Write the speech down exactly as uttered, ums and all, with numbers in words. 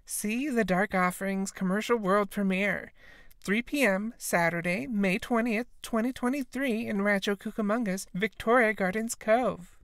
See the Dark Offerings commercial world premiere, three p.m. Saturday, May twentieth, twenty twenty-three in Rancho Cucamonga's Victoria Gardens Cove.